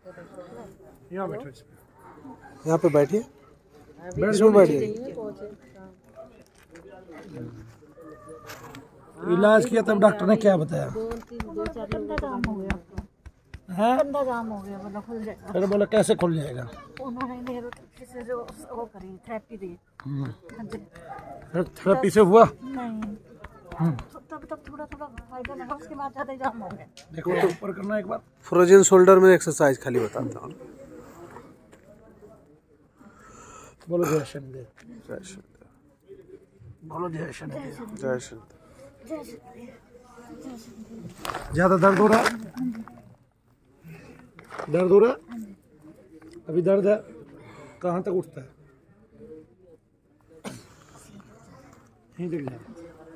यहाँ बैठो, यहाँ पे बैठिए, इसमें बैठिए। इलाज किया तब डॉक्टर ने क्या बताया? 2-4 जाम हो गया, हाँ, कंधा जाम हो गया, मतलब खुल जाएगा। फिर बोला कैसे खुल जाएगा? उन्होंने न्यूरोथेरेपी से जो वो करी, थेरेपी दी। फिर थेरेपी से हुआ? नहीं, तब थोड़ा फायदा लगा, उसके बाद ज्यादा जाम हो गया। देखो तो ऊपर करना एक बार। फ्रोजन शोल्डर में एक्सरसाइज खाली बताता हूँ। बोलो जय शनिदेव। जय शनिदेव। बोलो जय शनिदेव। जय शनिदेव। ज्यादा दर्द हो रहा है? दर्द हो रहा है? अभी दर्द है? कहाँ तक उठता है? यहीं तक जाए।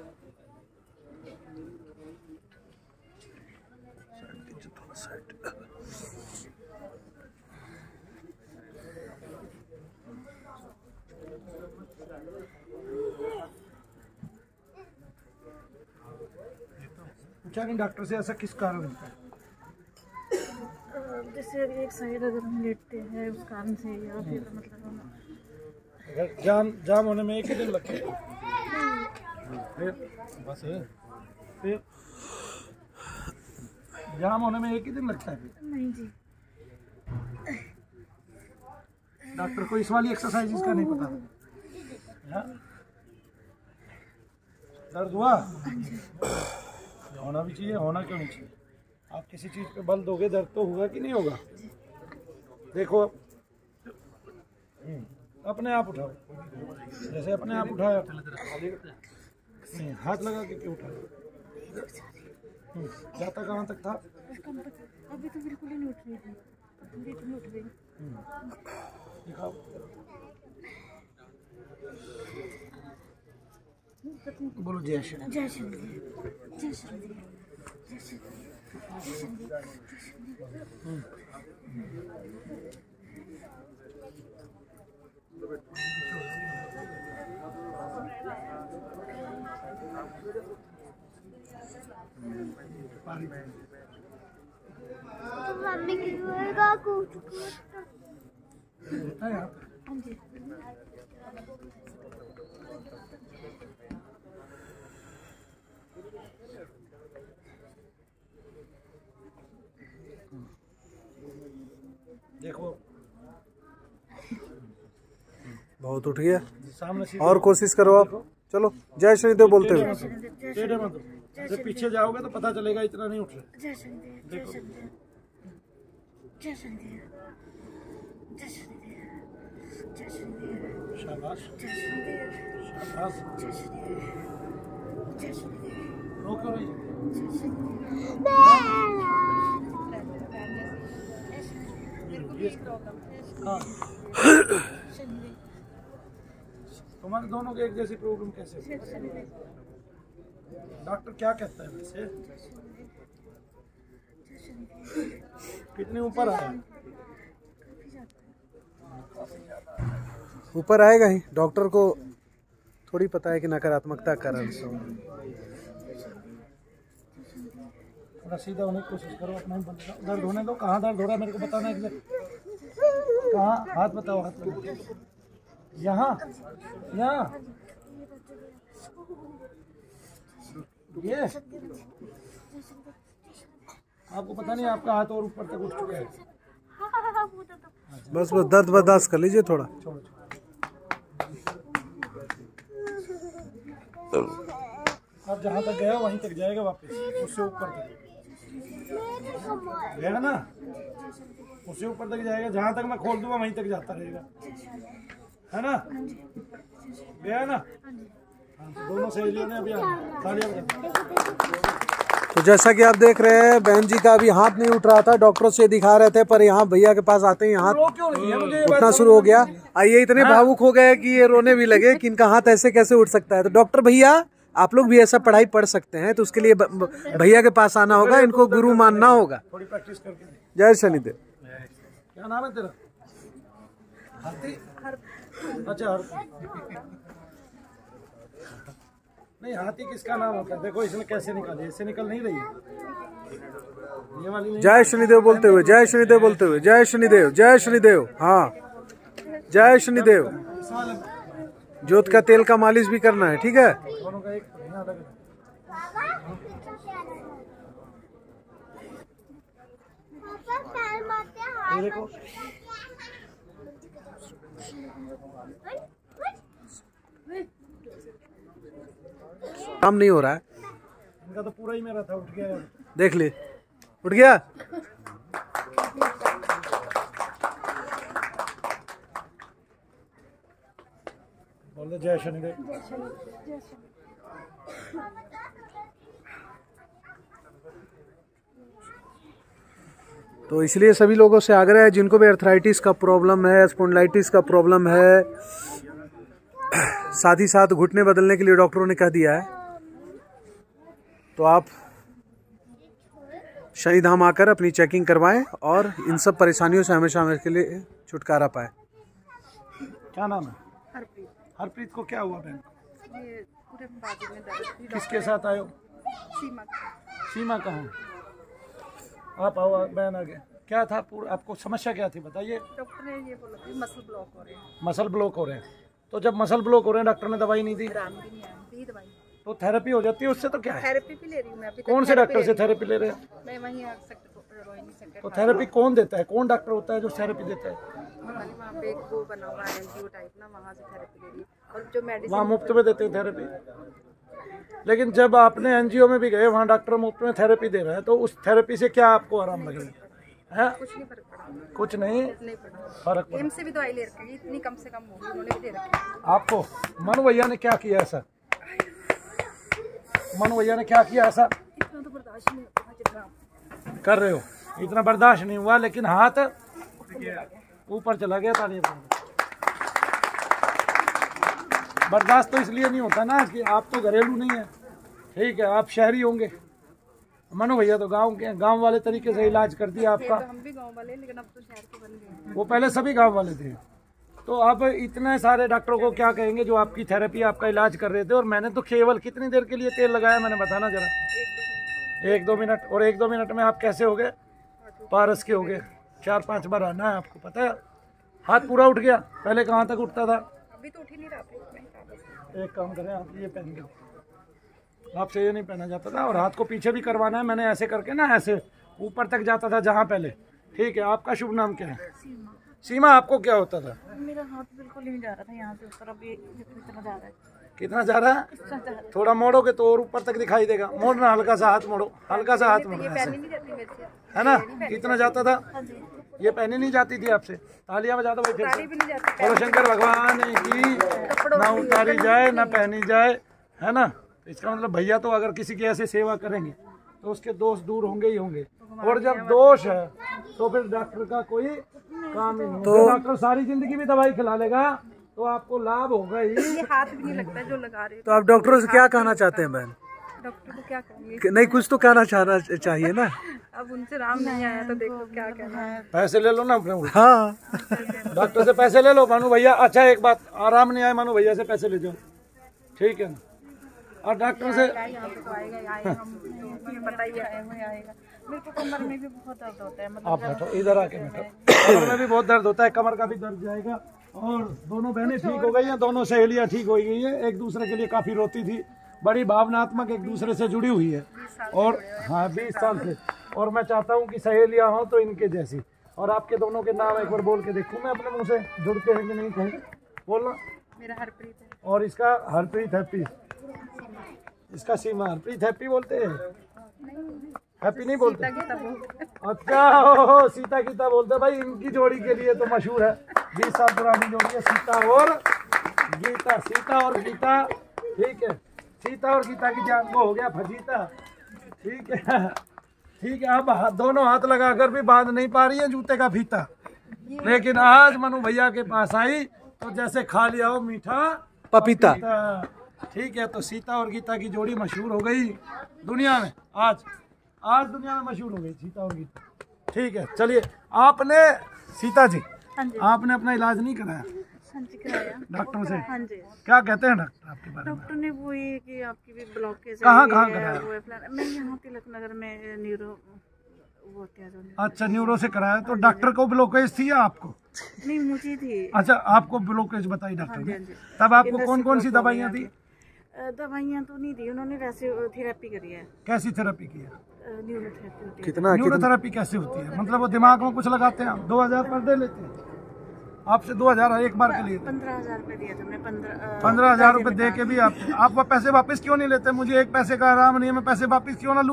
पूछा नहीं डॉक्टर से ऐसा किस कारण होता है? जैसे एक साइड अगर हम लेटते हैं उस कारण से, या फिर मतलब जाम होने में एक ही दिन लगता है। फिर बस फिर जाम होने में एक ही दिन लगता है। नहीं जी, डॉक्टर को इस वाली एक्सरसाइज का नहीं पता। दर्द हुआ? होना भी चाहिए, होना क्यों नहीं चाहिए? आप किसी चीज पे बल दोगे दर्द तो होगा कि नहीं होगा? देखो अपने आप उठाओ, जैसे अपने आप उठाया, नहीं हाथ लगा के क्यों उठाया? जाता कहाँ तक था? अभी तो बिल्कुल ही नहीं उठ रही थी, थोड़ी थोड़ी उठ गई। दिखाओ। बोलो जय श्री राम। जय श्री राम, जय श्री राम, जय श्री राम, जय श्री राम। मम्मी की होएगा कुछ देखो बहुत उठ गया, सामने से और कोशिश करो आप। चलो जय शनिदेव बोलते हुए। टेढ़े मत हो। जब पीछे जाओगे तो पता चलेगा इतना नहीं उठ रहे। जय शनिदेव, जय शनिदेव, जय शनिदेव, जय शनिदेव, जय शनिदेव, शाबाश जय शनिदेव, शाबाश। जय शनिदेव, जय शनिदेव, रोको नहीं। जय शनिदेव। हाँ। तुम्हारे दोनों के एक जैसी प्रॉब्लम कैसे हुई? डॉक्टर क्या कहता है वैसे? कितने ऊपर आया? ऊपर आएगा ही, डॉक्टर को थोड़ी पता है कि नकारात्मकता का कारण से। थोड़ा सीधा होने की कोशिश करो, अपना ही दर्द होने दो। कहाँ दर्द हो रहा है मेरे को बताना है। कहाँ? हाथ बताओ, हाथ बताओ। यहाँ यहाँ ये आपको पता नहीं, आपका हाथ और ऊपर तक उठ चुका है। बस दर्द बर्दाश्त कर लीजिए थोड़ा। छोड़ो अब जहाँ तक गया वहीं तक जाएगा वापस, उससे ऊपर तक गया ना, उससे ऊपर तक जाएगा। जहाँ तक मैं खोल दूंगा वहीं तक जाता रहेगा, है ना? गया ना? हाँ, तो दोनों सहेलियों ने अभी तालियां बजाई। तो जैसा कि आप देख रहे हैं, बहन जी का अभी हाथ नहीं उठ रहा था, डॉक्टरों से दिखा रहे थे, पर यहाँ भैया के पास आते ही हाथ उठना शुरू हो गया। आइए, इतने भावुक हो गए कि ये रोने भी लगे कि इनका हाथ ऐसे कैसे उठ सकता है। तो डॉक्टर भैया, आप लोग भी ऐसा पढ़ाई पढ़ सकते हैं, तो उसके लिए भैया के पास आना होगा, इनको गुरु मानना होगा। थोड़ी प्रैक्टिस करके। जय शनिदेव। क्या नाम है तेरा? अच्छा, नहीं, हाथी किसका नाम होता है? देखो इसने कैसे निकाली, इससे निकल नहीं रही है ये वाली नहीं। जय शनिदेव बोलते हुए, जय शनिदेव बोलते हुए, जय शनिदेव, जय शनिदेव। हाँ, जय शनिदेव। जोत का तेल का मालिश भी करना है, ठीक है? दोनों का एक अलग है। ये देखो काम नहीं हो रहा है, इनका तो पूरा ही मेरा था, उठ गया यार। देख ले, उठ गया। बोल दे जय शनिदेव। तो इसलिए सभी लोगों से आग्रह है, जिनको भी अर्थराइटिस का प्रॉब्लम है, स्पॉन्डिलाइटिस का प्रॉब्लम है, साथ ही साथ घुटने बदलने के लिए डॉक्टरों ने कह दिया है, तो आप शनिधाम आकर अपनी चेकिंग करवाएं और इन सब परेशानियों से हमेशा हमेशा के लिए छुटकारा पाए। क्या नाम है? हरप्रीत। हरप्रीत को क्या हुआ बहन? ये पूरे बाजू में दर्द थी। किसके साथ आयो? सीमा। सीमा कहाँ? आप आओ बहन आगे। क्या था पूरा, आपको समस्या क्या थी बताइए? डॉक्टर ने ये बोला कि मसल ब्लॉक हो रहे हैं। मसल ब्लॉक हो रहे हैं, तो जब मसल ब्लॉक हो रहे हैं डॉक्टर ने दवाई नहीं दी? आराम भी नहीं आया, दी दवाई। तो थेरेपी हो जाती है उससे, तो क्या है? थेरेपी भी ले रही हूँ मैं अभी। कौन से डॉक्टर से थेरेपी ले रहे हैं? मैं वहीं रोहिणी सेक्टर। तो थेरेपी कौन देता है? कौन डॉक्टर होता है जो थेरेपी देता है? वहाँ पे एक वो बना हुआ है एनजीओ टाइप ना, वहाँ से थेरेपी ले रही है। और जो मेडिसिन वहाँ मुफ्त में देते हैं थेरेपी। लेकिन जब आपने एनजीओ में भी गए, वहाँ डॉक्टर मुफ्त में थेरेपी दे रहे हैं, तो उस थेरेपी से क्या आपको आराम लग रहा है? कुछ नहीं फर्क पड़ा। कुछ नहीं पड़ा। फर्क पड़ा। एम्स से भी दवाई ले रखी है, इतनी कम से कम होगी, उन्होंने भी दे रखी है। आपको मनु भैया ने क्या किया ऐसा? मनु भैया ने क्या किया ऐसा? इतना तो बर्दाश्त नहीं होता जितना कर रहे हो, इतना बर्दाश्त नहीं हुआ, लेकिन हाथ ऊपर चला गया। तालियां बजाओ। बर्दाश्त तो इसलिए नहीं होता ना कि आप तो घरेलू नहीं है, ठीक है, आप शहरी होंगे। मनु भैया तो गांव के, गांव वाले तरीके से इलाज कर दिया आपका। तो हम भी गांव वाले, लेकिन अब तो शहर के बन गए। वो पहले सभी गांव वाले थे। तो अब इतने सारे डॉक्टरों को क्या कहेंगे जो आपकी थेरेपी, आपका इलाज कर रहे थे, और मैंने तो केवल कितनी देर के लिए तेल लगाया, मैंने बताना जरा? 1-2 मिनट। और 1-2 मिनट में आप कैसे हो गए? पारस के हो गए। 4-5 बार आना है आपको, पता है? हाथ पूरा उठ गया। पहले कहाँ तक उठता था? अभी तो उठ ही नहीं रहा था। एक काम करें, आप ये पहन के, आपसे ये नहीं पहना जाता था, और हाथ को पीछे भी करवाना है। मैंने ऐसे करके ना, ऐसे ऊपर तक जाता था जहाँ पहले, ठीक है? आपका शुभ नाम क्या है? सीमा। आपको क्या होता था? मेरा हाथ बिल्कुल नहीं जा रहा था यहाँ से उस तरफ, ये इतना जा रहा है। कितना जा रहा है? थोड़ा मोड़ोगे तो और ऊपर तक दिखाई देगा। मोड़ना, हल्का सा हाथ मोड़ो, हल्का सा हाथ मोड़ो, ऐसे, नहीं जाती मेरे से, है ना? कितना जाता था? ये पहनी नहीं जाती थी आपसे? तालियां बजा दो भाई फिर से। भी नहीं जाती। और शंकर भगवान की ना उतारी जाए ना पहनी जाए, है ना? इसका मतलब भैया तो अगर किसी की ऐसे सेवा करेंगे तो उसके दोष दूर होंगे ही होंगे। और जब दोष है तो फिर डॉक्टर का कोई काम ही नहीं। तो डॉक्टर सारी जिंदगी भी दवाई खिला लेगा तो आपको लाभ होगा ही। ये हाथ भी नहीं लगता जो लगा रहे। तो आप डॉक्टरों से क्या कहना चाहते हैं बहन? डॉक्टर को क्या कहेंगे? नहीं, कुछ तो कहना चाहिए ना। अब उनसे राम नहीं आया तो देखो क्या कहना है। पैसे ले लो ना अपने। हाँ, डॉक्टर से पैसे ले लो मानू भैया। अच्छा एक बात, आराम नहीं आए मानू भैया से पैसे ले जाओ, ठीक है ना? और डॉक्टर से यहाँ पे तो आएगा ही आएगा, मुझे पता ही आएगा। मेरे को कमर में भी बहुत दर्द होता है। मतलब आप बैठो, इधर आके बैठो। कमर में भी बहुत दर्द होता है, कमर का भी दर्द जाएगा। और दोनों बहनें ठीक हो गई हैं, दोनों सहेलियां ठीक हो गई है। एक दूसरे के लिए काफी रोती थी, बड़ी भावनात्मक एक दूसरे से जुड़ी हुई है। और हाँ, 20 साल से। और मैं चाहता हूँ कि सहेलियां हों तो इनके जैसी। और आपके दोनों के नाम एक बार बोल के देखूँ मैं अपने मुंह से, जुड़ते हैं कि नहीं कहीं? बोलना। मेरा हरप्रीत है। और इसका हरप्रीत हैप्पी, इसका सीमा। हरप्रीत हैप्पी बोलते हैं, हैप्पी नहीं बोलते? अच्छा, हो सीता गीता बोलते भाई। इनकी जोड़ी के लिए तो मशहूर है, 20 साल पुरानी जोड़ी है, सीता और गीता। सीता और गीता, ठीक है? सीता और गीता की जान को हो गया फजीता, ठीक है? ठीक है। अब दोनों हाथ लगाकर भी बांध नहीं पा रही है जूते का फीता, लेकिन आज मनु भैया के पास आई तो जैसे खा लिया हो मीठा पपीता। ठीक है। तो सीता और गीता की जोड़ी मशहूर हो गई दुनिया में। आज दुनिया में मशहूर हो गई सीता और गीता, ठीक है? चलिए, आपने सीता जी, आपने अपना इलाज नहीं कराया? हाँ जी कराया डॉक्टर से? हाँ जी। क्या कहते हैं डॉक्टर आपके बारे में? डॉक्टर ने वो ये कि आपकी भी ब्लॉकेज कहाँ कराया? वो है फलाना। मैं यहाँ तिलक नगर में न्यूरो वो होते हैं जो। अच्छा, न्यूरो से कराया। तो डॉक्टर को ब्लॉकेज थी या आपको? नहीं मुझे थी। अच्छा, आपको ब्लॉकेज बताई डॉक्टर हाँ ने। जी, हाँ जी। तब आपको कौन कौन सी दवाइयाँ दी? दवाइयाँ तो नहीं दी उन्होंने, वैसे थेरेपी करी है। कैसी थेरेपी की है? न्यूरोथेरेपी होती है। कितना न्यूरोथेरेपी कैसे होती है? मतलब वो दिमाग में कुछ लगाते हैं? 2000 पर दे लेते हैं आपसे? 2000 एक बार के लिए? 15,000 रुपये दिया था मैं। 15,000 रुपये दे के भी आप वो पैसे वापस क्यों नहीं लेते? मुझे एक पैसे का आराम नहीं है, मैं पैसे वापस क्यों ना लूँ?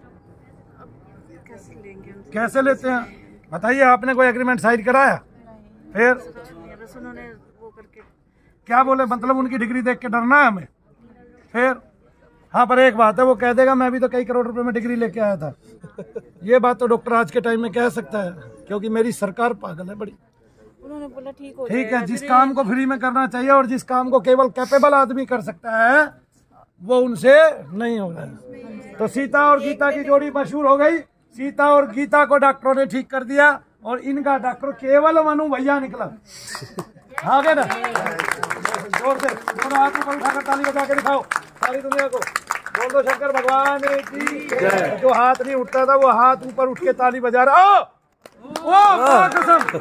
कैसे लेंगे उनसे? कैसे लेते हैं बताइए? आपने कोई एग्रीमेंट साइन कराया? फिर बस उन्होंने वो करके क्या बोले? मतलब उनकी डिग्री देख के डरना है हमें? फिर हाँ, पर एक बात है, वो कह देगा मैं भी तो कई करोड़ रुपए में डिग्री लेके आया था। ये बात तो डॉक्टर आज के टाइम में कह सकता है, क्योंकि मेरी सरकार पागल है बड़ी। उन्होंने बोला ठीक हो ठीक है, जिस काम को फ्री में करना चाहिए और जिस काम को केवल कैपेबल आदमी कर सकता है वो उनसे नहीं हो रहा है। तो सीता और गीता की जोड़ी मशहूर हो गई। सीता और गीता को डॉक्टरों ने ठीक कर दिया और इनका डॉक्टर केवल मनु भैया निकला। आगे ना जोर से दोनों हाथ ऊपर उठाकर ताली बजा के दिखाओ सारी दुनिया को। बोल दो शंकर भगवान की जय। जो हाथ नहीं उठता था वो हाथ ऊपर उठ के ताली बजा रहा। ओ महाकसम,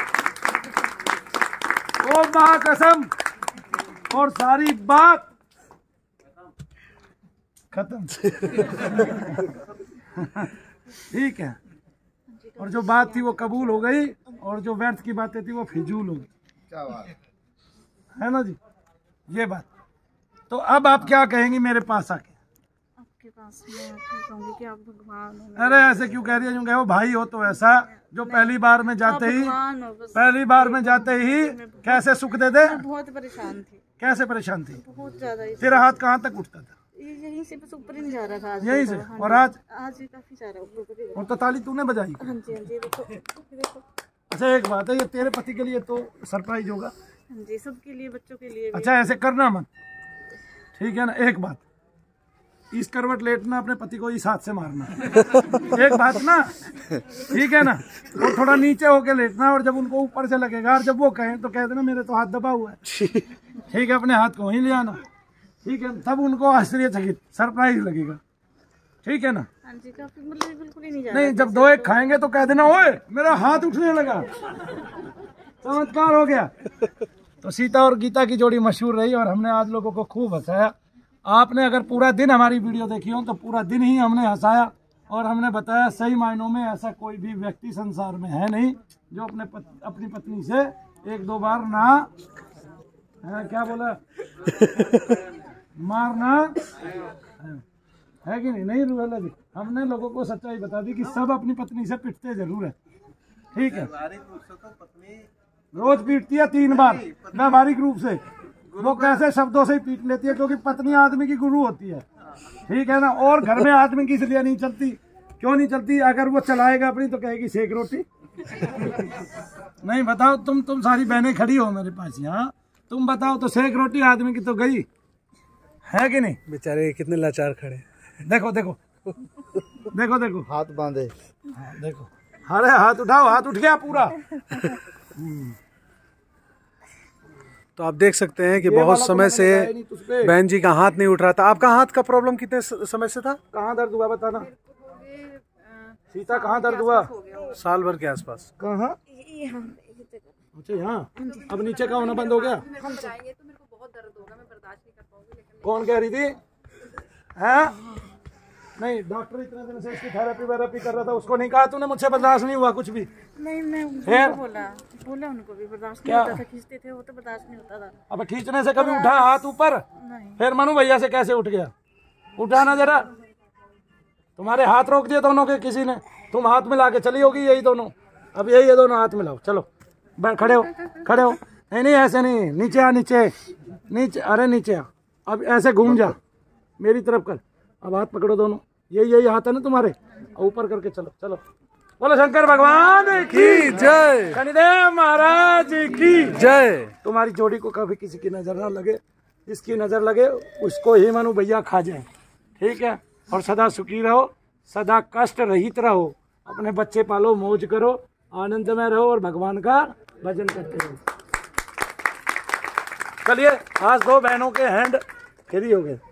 ओ महाकसम। और सारी बात खत्म। ठीक है, और जो बात थी वो कबूल हो गई और जो व्यर्थ की बातें थी वो फिजूल हो गई। है ना जी, ये बात। तो अब आप क्या कहेंगी मेरे पास आके? आपके पास मैं कहूँगी कि आप भगवान हो। अरे ऐसे क्यों कह रही है? यूं कहो भाई हो तो ऐसा जो पहली बार में जाते ही भगवान हो बस। कैसे सुख दे दे? मैं बहुत परेशान थी। कैसे परेशान थी? बहुत ज्यादा। तेरा हाथ कहाँ तक उठता था? यहीं से बस ऊपर ही नहीं जा रहा था आज। यहीं से? हाँ और आज? आज ही काफी जा रहा है ऊपर। और तो ताली तूने बजाई? हाँ जी, हाँ जी, देखो। अच्छा एक बात है, ये तेरे पति के लिए तो सरप्राइज होगा। हाँ जी, सबके लिए, बच्चों के लिए भी। अच्छा ऐसे करना मत, ठीक है ना? एक बात, इस करवट लेटना, अपने पति को इस हाथ से मारना। एक बात ना, ठीक है ना? और थोड़ा नीचे होके लेटना, और जब उनको ऊपर से लगेगा और जब वो कहें तो कह देना मेरे तो हाथ दबा हुआ है। ठीक है, अपने हाथ को वहीं ले आना, ठीक है? तब उनको आश्चर्यचकित सरप्राइज लगेगा, ठीक है ना? हाँ जी, काफी मतलब बिल्कुल ही नहीं जा नहीं, जब दो एक खाएंगे तो कह देना ओए मेरा हाथ उठने लगा, चमत्कार हो गया। तो सीता और गीता की जोड़ी मशहूर रही और हमने आज लोगों को खूब हंसाया। आपने अगर पूरा दिन हमारी वीडियो देखी हो तो पूरा दिन ही हमने हंसाया और हमने बताया सही मायनों में ऐसा कोई भी व्यक्ति संसार में है नहीं जो अपनी पत्नी से एक दो बार ना क्या बोला मारना है कि नहीं? नहीं रूहेला जी, हमने लोगों को सच्चाई बता दी कि सब अपनी पत्नी से पिटते जरूर है, ठीक है? रोज पीटती है 3 बार व्यावहारिक रूप से। वो कैसे शब्दों से ही पीट लेती है, क्योंकि पत्नी आदमी की गुरु होती है, ठीक है ना? और घर में आदमी की इसलिए नहीं चलती, क्यों नहीं चलती? अगर वो चलाएगा अपनी तो कहेगी सेक रोटी। नहीं बताओ, तुम सारी बहनें खड़ी हो मेरे पास यहाँ, तुम बताओ तो सेक रोटी आदमी की तो गई है कि नहीं? बेचारे कितने लाचार खड़े। देखो देखो देखो देखो हाथ बांधे। हाँ, देखो, अरे हाथ उठाओ, हाथ उठ गया पूरा। तो आप देख सकते हैं कि बहुत समय से बहन जी का हाथ नहीं उठ रहा था। आपका हाथ का प्रॉब्लम कितने समय से था? कहाँ दर्द हुआ बताना सीता, कहाँ दर्द हुआ? साल भर के आसपास। कहाँ? अच्छा यहाँ। अब नीचे का होना बंद हो गया? कौन कह रही थी? हैं? नहीं, डॉक्टर इतने दिन से इसकी थेरेपी वेरेपी कर रहा था, उसको नहीं कहा तूने मुझसे बर्दाश्त नहीं हुआ कुछ भी? नहीं, मैं उनको बोला उनको भी बर्दाश्त नहीं होता था, खींचते थे वो तो बर्दाश्त नहीं होता था। अब खींचने से कभी उठा हाथ ऊपर? फिर मनु भैया से कैसे उठ गया? उठाना जरा, तुम्हारे हाथ रोक दिए दोनों के किसी ने, तुम हाथ मिला के चली होगी यही दोनों। अब यही है दोनों, हाथ मिलाओ, चलो खड़े हो, खड़े हो। नहीं नहीं ऐसे नहीं, नीचे आ, नीचे नीचे, अरे नीचे आ। अब ऐसे घूम जा मेरी तरफ कर, अब हाथ पकड़ो दोनों, यही हाथ है ना तुम्हारे, ऊपर करके चलो चलो। बोलो शंकर भगवान की जय, शनिदेव महाराज की जय। तुम्हारी जोड़ी को कभी किसी की नजर ना लगे, जिसकी नजर लगे उसको ही मनु भैया खा जाए, ठीक है? और सदा सुखी रहो, सदा कष्ट रहित रहो, अपने बच्चे पालो, मौज करो, आनंद में रहो और भगवान का भजन करते रहो। चलिए आज 2 बहनों के हैंड फ्री हो गए।